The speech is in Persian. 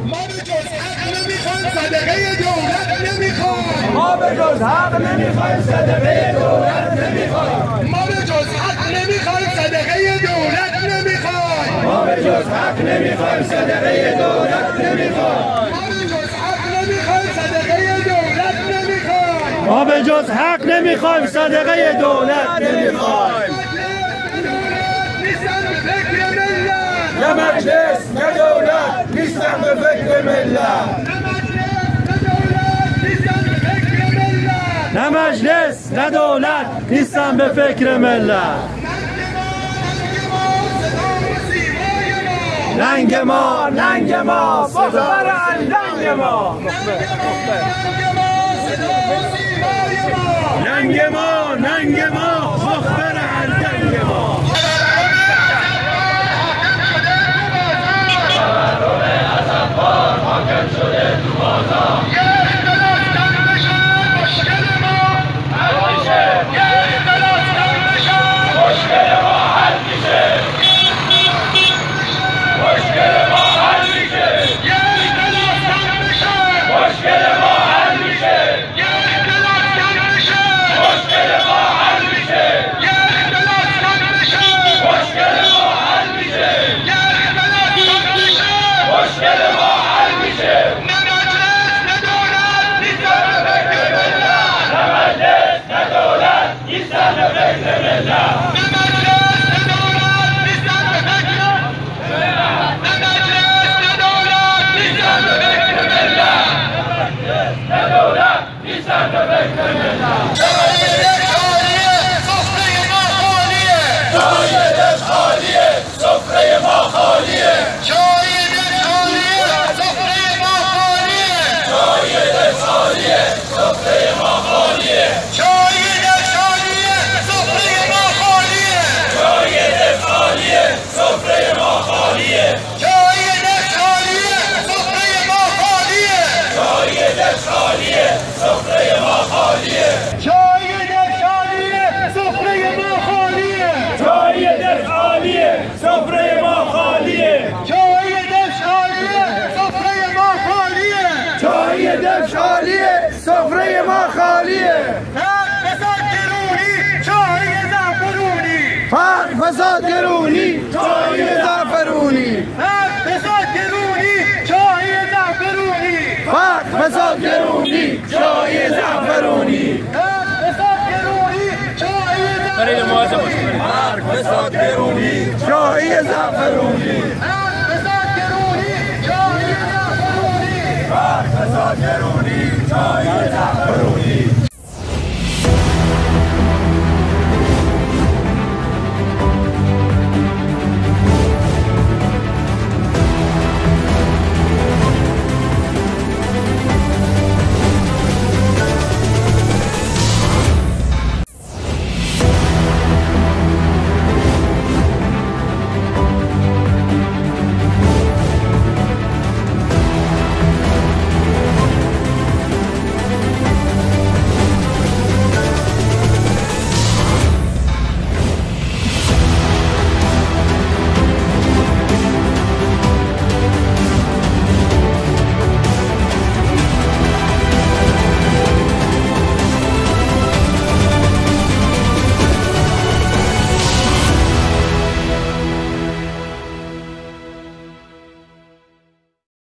ما به جز حق نمیخوایم صدقه دولت نمیخوایم. ما به جز حق نمیخوایم صدقه دولت نمیخوایم. ما به جز حق نمیخوایم صدقه دولت نمیخوایم. ما به جز حق نمیخوایم صدقه دولت نمیخوایم. ما به جز حق نمیخوایم صدقه دولت نمیخوایم. نه مجلس نه دولت نیستن به فکر ملت. نه مجلس نه دولت نیستن به فکر ملت. ننگ ما ننگ ما مخبر اندنگ ما. ننگ ما ننگ ما مخبر اندنگ ما. حاکم شده تو بازار. یه اختلاس کم بشه مشکل ما حل میشه. یه اختلاس کم بشه مشکل ما حل میشه. مشکل ما حل میشه. یه اختلاس کم بشه مشکل ما حل میشه. یه اختلاس کم بشه مشکل ما حل میشه. یه اختلاس کم بشه مشکل ما حل میشه. یه اختلاس کم بشه مشکل ما حل میشه. نه مجلس نه دولت نیستن به فکر ملت. نه مجلس نه دولت نیستن به فکر ملت. نه مجلس نه دولت نیستن به فکر ملت. نه مجلس نه دولت نیستن به فکر ملت. نه دولت نیستن به فکر ملت. جای دل خالیه سفره ما خالیه. جای دل خالیه سفره ما خالیه. جای دل خالیه سفره ما خالیه. جای دل خالیه سفره ما خالیه. جای دل خالیه سفره ما خالیه. جای دل خالیه سفره ما خالیه. جای دل خالیه سفره ما خالیه. جای دل خالیه سفره ما خالیه. جای دل خالیه سفره ما خالیه. جای دل خالیه سفره ما خالیه. جای دل خالیه سفره ما خالیه. فساد گرونی چای زعفرونی. فقر فساد گرونی چای زعفرونی. فساد گرونی چای زعفرونی. فقر فساد گرونی چای زعفرونی. فساد گرونی چای زعفرونی. فقر فساد گرونی چای زعفرونی. فساد گرونی چای زعفرونی. فقر فساد گرونی چای زعفرونی.